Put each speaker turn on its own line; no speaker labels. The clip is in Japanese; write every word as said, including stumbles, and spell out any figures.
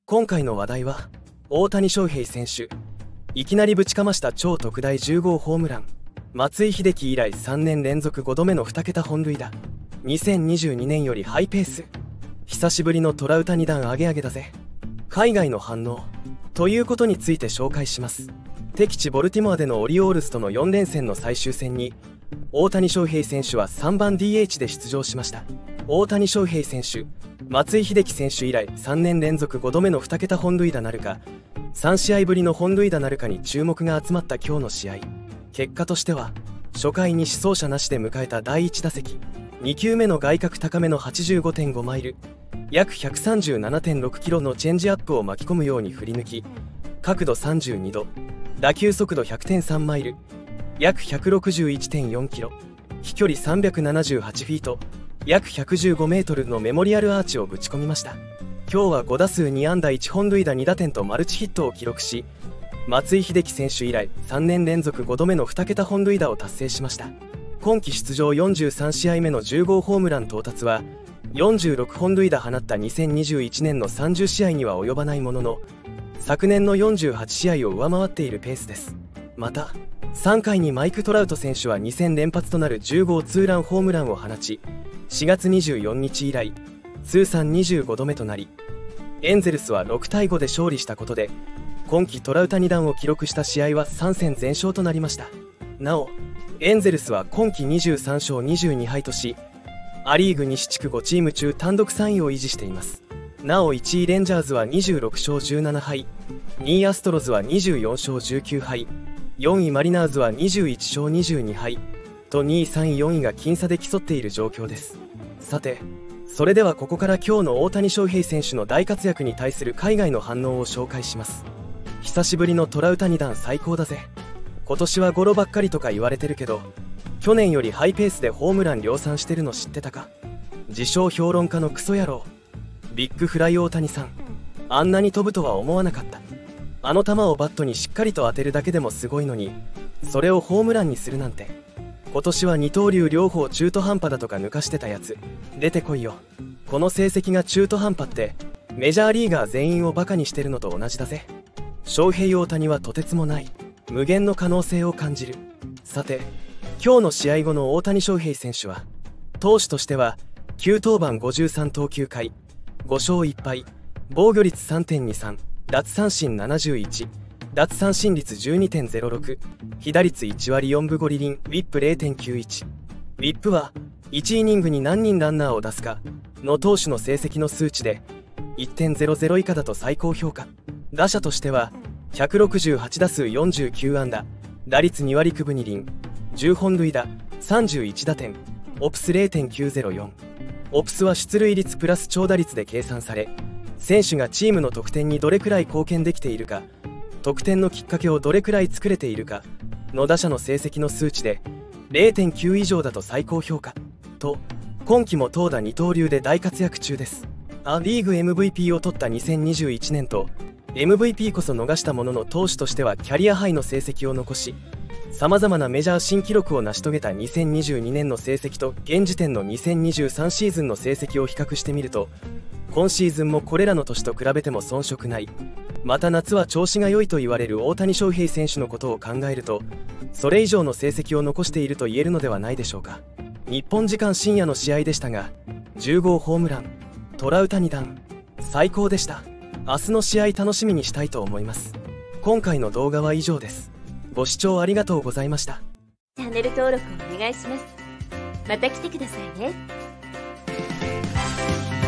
今回の話題は大谷翔平選手、いきなりぶちかました超特大じゅう号ホームラン。松井秀喜以来さんねん連続ごどめのに桁本塁打。にせんにじゅうにねんよりハイペース。久しぶりのトラウタに段上げ上げだぜ。海外の反応ということについて紹介します。敵地ボルティモアでのオリオールズとのよん連戦の最終戦に大谷翔平選手はさんばん ディーエイチ で出場しました。大谷翔平選手、松井秀喜選手以来さんねん連続ごどめのに桁本塁打なるか、さん試合ぶりの本塁打なるかに注目が集まった今日の試合。結果としては初回に死走者なしで迎えただいいち打席、に球目の外角高めの はちじゅうごてんご マイル、約 ひゃくさんじゅうななてんろくキロのチェンジアップを巻き込むように振り抜き、角度さんじゅうにど、打球速度 ひゃくてんさん マイル、約 ひゃくろくじゅういってんよんキロ、飛距離さんびゃくななじゅうはちフィート、約ひゃくじゅうごメートルのメモリアルアーチをぶち込みました。今日はご打数に安打いち本塁打に打点とマルチヒットを記録し、松井秀喜選手以来さんねん連続ごどめのに桁本塁打を達成しました。今季出場よんじゅうさん試合目のじゅう号ホームラン到達はよんじゅうろく本塁打放ったにせんにじゅういちねんのさんじゅう試合には及ばないものの、昨年のよんじゅうはち試合を上回っているペースです。またさんかいにマイク・トラウト選手はに戦連発となるじゅう号ツーランホームランを放ち、しがつにじゅうよっか以来通算にじゅうごどめとなり、エンゼルスはろくたいごで勝利したことで今季トラウタに段を記録した試合はさん戦全勝となりました。なおエンゼルスは今季にじゅうさん勝にじゅうに敗とし、ア・リーグ西地区ごチーム中単独さんいを維持しています。なおいちいレンジャーズはにじゅうろく勝じゅうなな敗、にいアストロズはにじゅうよん勝じゅうきゅう敗、よんいマリナーズはにじゅういち勝にじゅうに敗とにいさんいよんいが僅差で競っている状況です。さてそれではここから今日の大谷翔平選手の大活躍に対する海外の反応を紹介します。久しぶりのトラウタに段最高だぜ。今年はゴロばっかりとか言われてるけど、去年よりハイペースでホームラン量産してるの知ってたか。自称評論家のクソ野郎、ビッグフライ大谷さん、あんなに飛ぶとは思わなかった。あの球をバットにしっかりと当てるだけでもすごいのに、それをホームランにするなんて。今年は二刀流両方中途半端だとか抜かしてたやつ出てこいよ。この成績が中途半端ってメジャーリーガー全員をバカにしてるのと同じだぜ。翔平大谷はとてつもない、無限の可能性を感じる。さて今日の試合後の大谷翔平選手は、投手としてはきゅう登板ごじゅうさん投球回ご勝いっ敗、防御率 さんてんにさん、奪三振ななじゅういち、奪三振率 じゅうにてんゼロろく、被打率いち割よんぶご厘厘、ウィップ れいてんきゅういち。 ウィップはいちイニングに何人ランナーを出すかの投手の成績の数値で いってんゼロゼロ 以下だと最高評価。打者としてはひゃくろくじゅうはち打数よんじゅうきゅう安打、打率に割くぶに厘、じゅう本塁打、さんじゅういち打点、オプス れいてんきゅうゼロよん。 オプスは出塁率プラス長打率で計算され、選手がチームの得点にどれくらい貢献できているか、得点のきっかけをどれくらい作れているかの打者の成績の数値で れいてんきゅう 以上だと最高評価と、今季も投打二刀流で大活躍中です。ア・リーグ エムブイピー を取ったにせんにじゅういちねんと エムブイピー こそ逃したものの、投手としてはキャリアハイの成績を残し、さまざまなメジャー新記録を成し遂げたにせんにじゅうにねんの成績と現時点のにせんにじゅうさんシーズンの成績を比較してみると、今シーズンもこれらの年と比べても遜色ない。また夏は調子が良いと言われる大谷翔平選手のことを考えると、それ以上の成績を残していると言えるのではないでしょうか。日本時間深夜の試合でしたが、じゅう号ホームラン、トラウタに段最高でした。明日の試合楽しみにしたいと思います。今回の動画は以上です。ご視聴ありがとうございました。
チャンネル登録お願いします。また来てくださいね。